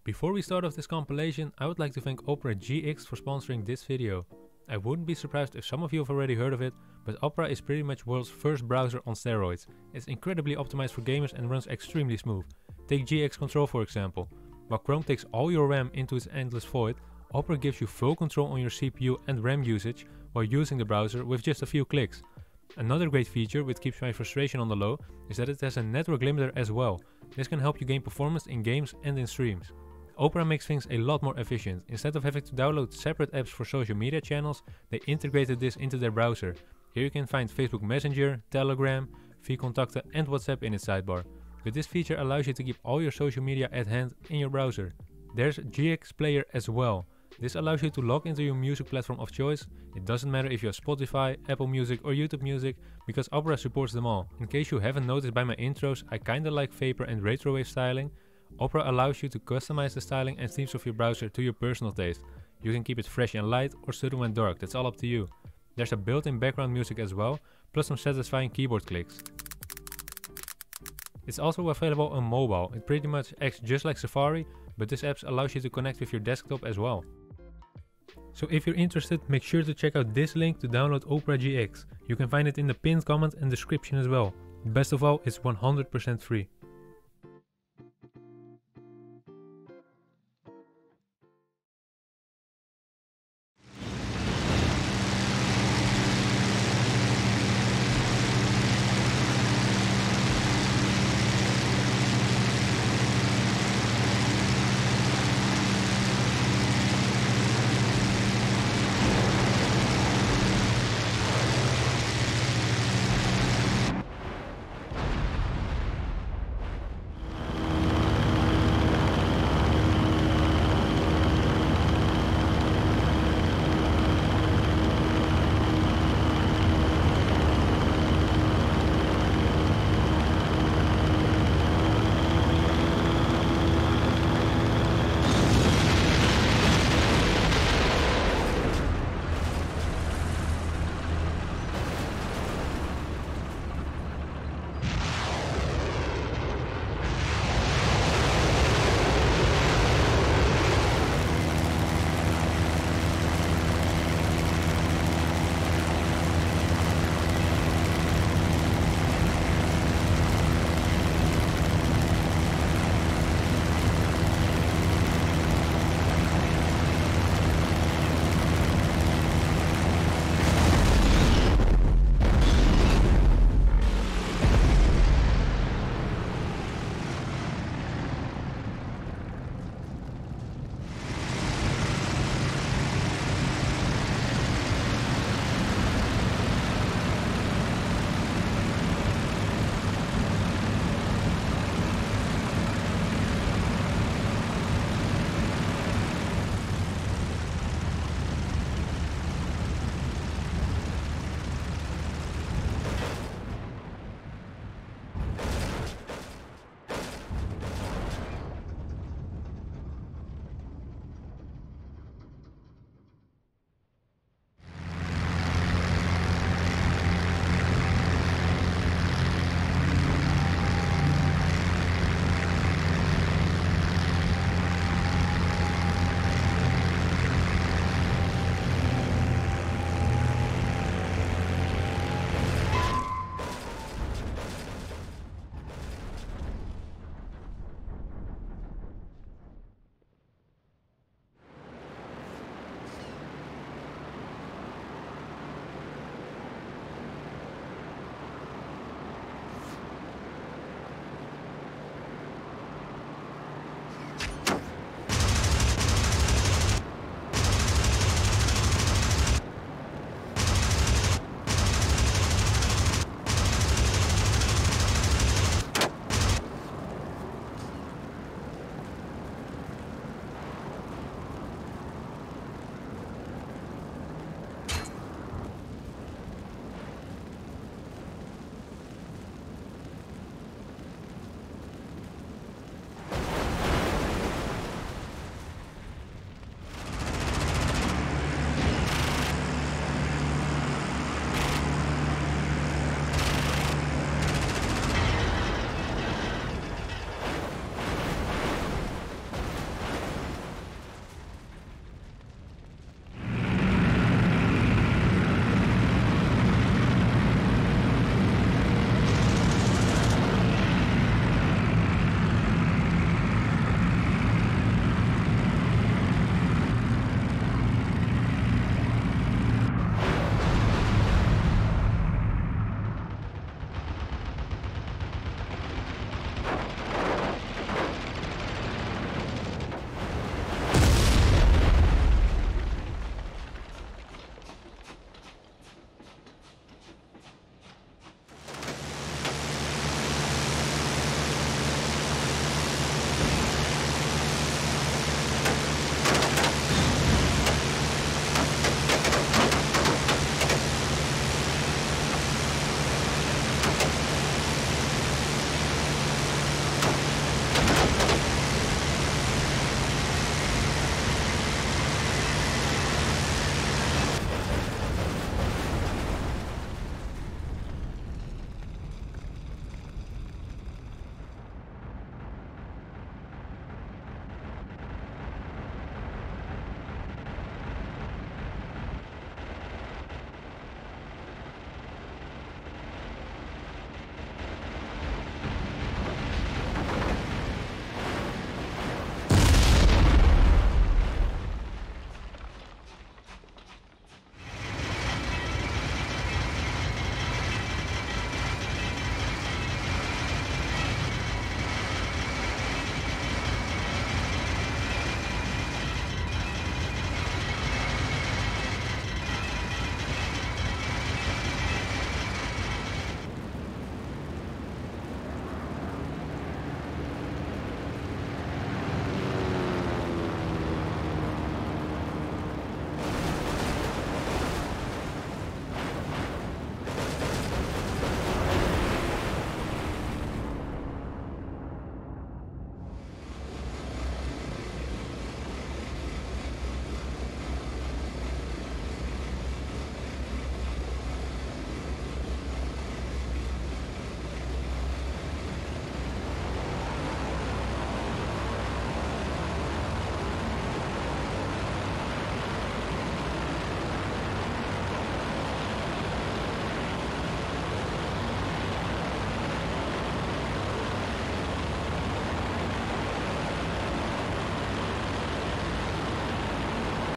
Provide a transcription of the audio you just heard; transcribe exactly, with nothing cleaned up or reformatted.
Before we start off this compilation, I would like to thank Opera G X for sponsoring this video. I wouldn't be surprised if some of you have already heard of it, but Opera is pretty much world's first browser on steroids. It's incredibly optimized for gamers and runs extremely smooth. Take G X Control for example. While Chrome takes all your RAM into its endless void, Opera gives you full control on your C P U and RAM usage while using the browser with just a few clicks. Another great feature which keeps my frustration on the low is that it has a network limiter as well. This can help you gain performance in games and in streams. Opera makes things a lot more efficient. Instead of having to download separate apps for social media channels, they integrated this into their browser. Here you can find Facebook Messenger, Telegram, vKontakte and WhatsApp in its sidebar. But this feature allows you to keep all your social media at hand in your browser. There's G X Player as well. This allows you to log into your music platform of choice. It doesn't matter if you have Spotify, Apple Music or YouTube Music, because Opera supports them all. In case you haven't noticed by my intros, I kinda like Vapor and Retrowave styling. Opera allows you to customize the styling and themes of your browser to your personal taste. You can keep it fresh and light or sudden and dark, that's all up to you. There's a built-in background music as well, plus some satisfying keyboard clicks. It's also available on mobile. It pretty much acts just like Safari, but this app allows you to connect with your desktop as well. So if you're interested, make sure to check out this link to download Opera G X. You can find it in the pinned comment and description as well. Best of all, it's one hundred percent free.